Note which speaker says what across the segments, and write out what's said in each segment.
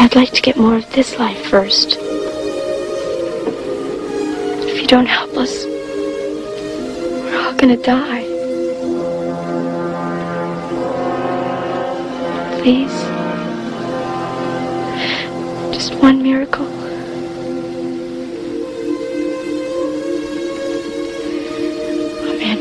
Speaker 1: I'd like to get more of this life first. If you don't help us, we're all gonna die. Please. Just one miracle. Amen.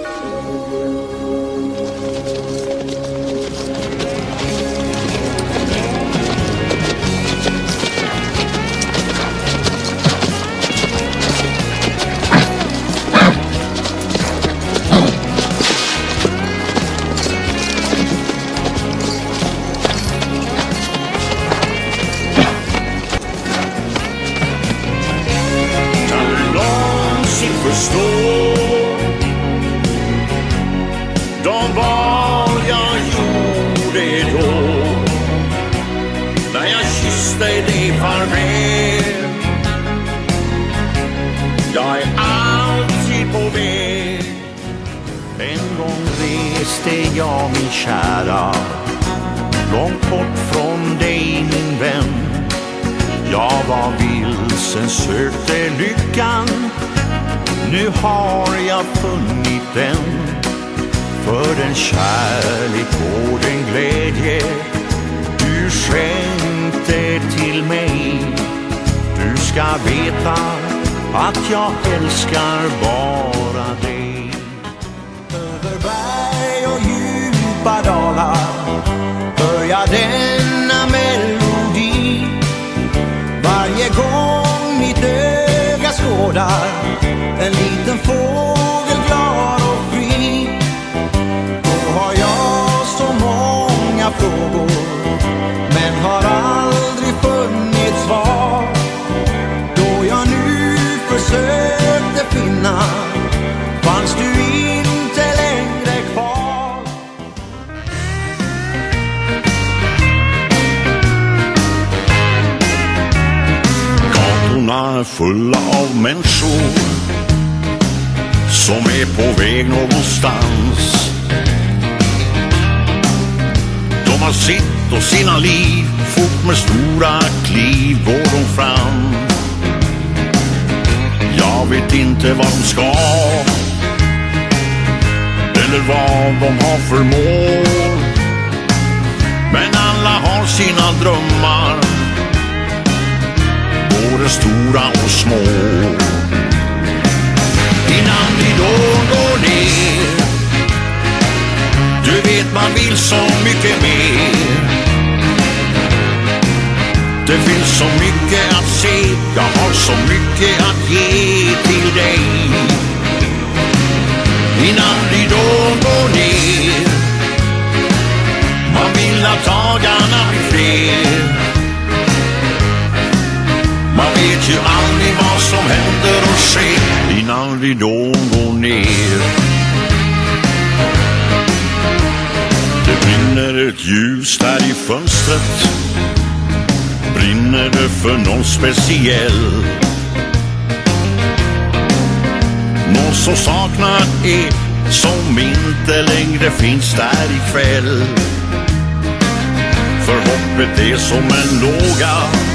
Speaker 2: De val jag gjorde då, när jag kysste dig farväl. Jag är alltid på väg. En gång reste jag, min kära, långt bort från dig, min vän. Jag var vilsen, sökte lyckan. Nu har jag funnit den. För den kärlek och den glädje du skänkte till mig. Du ska veta att jag älskar bara dig. Över berg och djupa dalar börjar denna melodi. Varje gång mitt öga skådar en liten fågel glad och fri, då har jag så många frågor men har aldrig funnit svar. Då jag nu försökte finna fanns du inte längre kvar. Gatorna är fulla av människor som är på väg någonstans. De har sitt och sina liv, fort med stora kliv går de fram. Jag vet inte vad de ska eller vad de har för mål, men alla har sina drömmar, både stora och små. Innan ridån går ner, du vet man vill så mycket mer. Det finns så mycket att se, jag har så mycket att ge till dig. Innan ridån går ner, man vill att dagarna blir fler. Man vet ju aldrig vad som händer och sker innan ridån går ner. Det brinner ett ljus där i fönstret. Brinner det för någon speciell? Någon som saknar är, som inte längre finns där ikväll. För hoppet är som en låga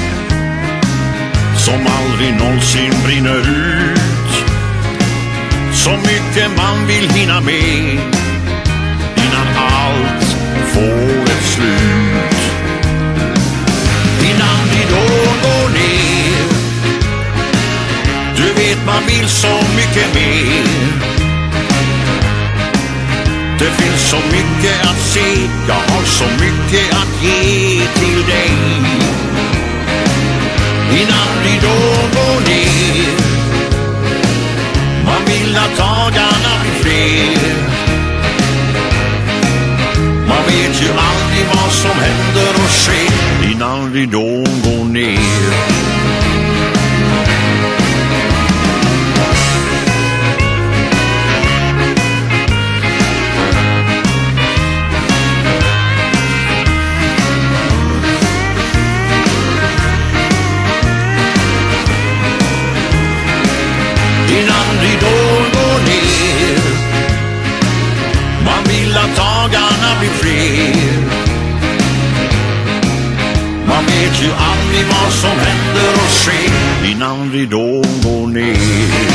Speaker 2: som aldrig någonsin brinner ut. Så mycket man vill hinna med innan allt får ett slut. Innan ridån går ner, du vet man vill så mycket mer. Det finns så mycket att se, jag har så mycket att ge till dig. Innan ridån går ner, man vill att dagarna blir fler. Man vet ju aldrig vad som händer och sker innan ridån går ner. Innan ridån går ner, man vill att dagarna blir fler. Man vet vet ju aldrig vad som händer och sker innan ridån går ner.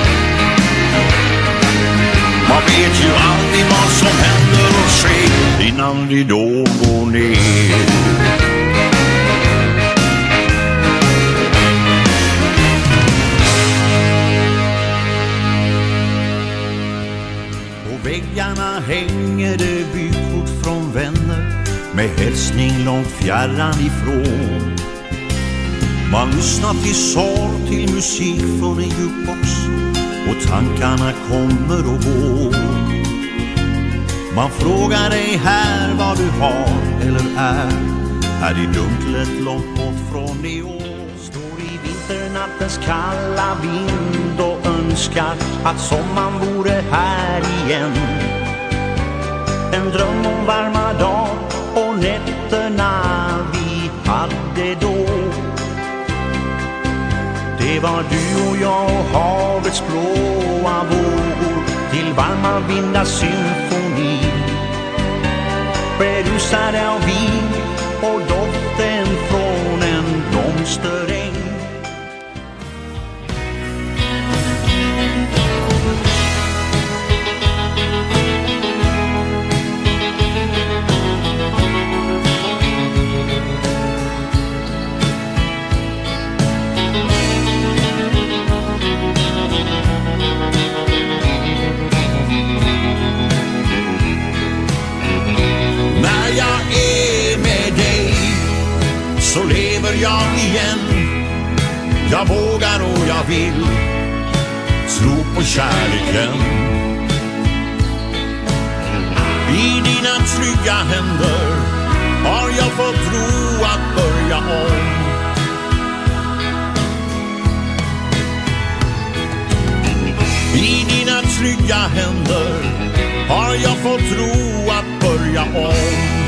Speaker 2: Man vet ju aldrig vad som händer och sker innan ridån går ner. På väggarna hänger det vykort från vänner med hälsning långt fjärran ifrån. Man lyssnar till sorg, till musik från en jukebox och tankarna kommer och går. Man frågar dig här vad du har eller är i dunklet långt bort från det år. Står i vinternattens kalla vind och önskar att sommaren vore här igen. En dröm om varma dag och nätterna vi hade då. Det var du och jag och havets blåa vågor till varma vindars symfoni. Berusade av vin och doften från en blomsteräng. Så lever jag igen. Jag vågar och jag vill tro på kärleken. I dina trygga händer har jag fått ro att börja om. I dina trygga händer har jag fått ro att börja om.